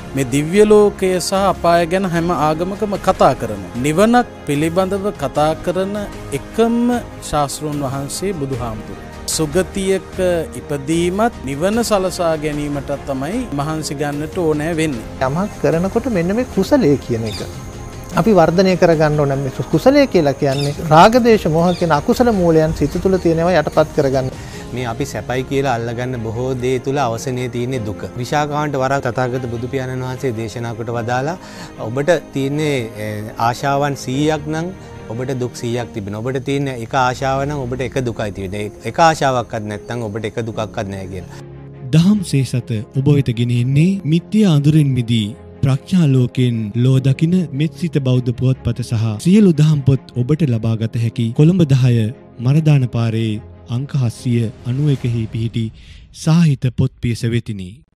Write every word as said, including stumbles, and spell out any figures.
මේ දිව්‍ය ලෝකය සහ අපාය ගැන හැම ආගමකම කතා කරනවා. නිවනක් පිළිබඳව කතා කරන එකම ශාස්ත්‍රඥ වහන්සේ බුදුහාමුදුරුවෝ. සුගතියක ඉපදීමත් නිවන සලසා ගැනීමට තමයි මහන්සි ගන්නට ඕනෑ වෙන්නේ. යමක් කරනකොට මෙන්න මේ කුසලයේ කියන එක අපි වර්ධනය කරගන්න ඕන. මේ කුසලය කියලා කියන්නේ රාග දේශ මොහ කියන අකුසල මූලයන් සිත තුළ තියෙනවා යටපත් කරගන්න. මේ අපි සැපයි කියලා අල්ලගන්න බොහෝ දේ තුල අවසනයේ තියෙන දුක. විශාකාන්ට වරක් තථාගත බුදු පියාණන් වහන්සේ දේශනා කොට වදාලා ඔබට තියෙන්නේ ආශාවන් සීයක් නම් ඔබට දුක් සීයක් තිබෙනවා. ඔබට තියෙන එක ආශාව නම් ඔබට එක දුකයි තියෙන්නේ. එක ආශාවක්වත් නැත්නම් ඔබට එක දුකක්වත් නැහැ කියලා. දහම් සේසත ඔබ වෙත ගෙනෙන්නේ මිත්‍යා අඳුරින් මිදී ප්‍රඥා ලෝකයෙන් ලෝ දකින මෙත්සිත බෞද්ධ පුවත්පත සහ සියලු දහම් පොත් ඔබට ලබාගත හැකි කොළඹ දහය මරදාන පාරේ අංක හත්සිය අනූ එකෙහි පිහිටි සාහිත පොත් පියස වෙතිනි.